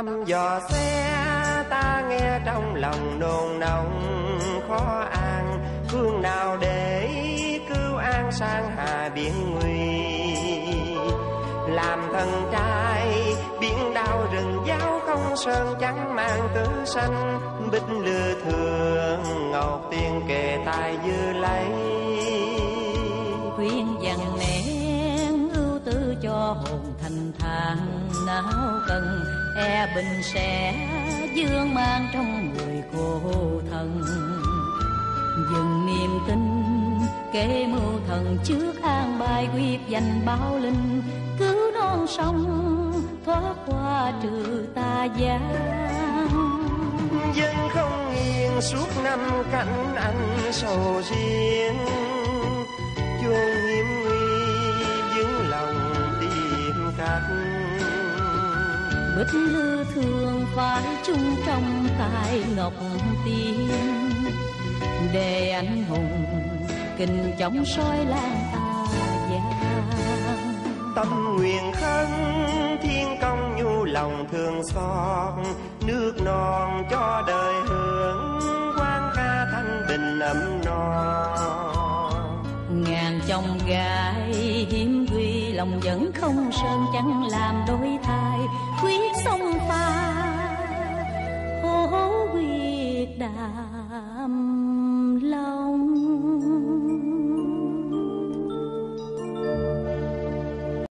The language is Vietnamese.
Tâm dò xe ta nghe trong lòng nôn nóng khó an, phương nào để cứu an sang hà biển nguy. Làm thân trai biển đao rừng giáo không sơn trắng mang tứ xanh, bích lừa thường ngọc tiên kề tai dư lấy. Khuyên dằn nén ưu tư cho hồn thanh thản, não cần e bình sẽ dương mang trong người cô thần. Dừng niềm tin kế mưu thần trước an bài quyết danh báo linh, cứu non sông thoát qua trừ tà gian. Dân không nghiêng suốt năm cạnh anh sầu riêng, chuông hiểm nguy vững lòng tìm cách. Bích lư thường phải chung trong tay ngọc tiên, để anh hùng kinh chống soi lan tà gian. Tâm nguyện khấn thiên công nhu lòng thương xót, nước non cho đời hưởng quan ca thanh bình ấm no. Ngàn chồng gái hiếm quy lòng vẫn không sơn chẳng làm đôi thai, quyết sông pha hố quyết đà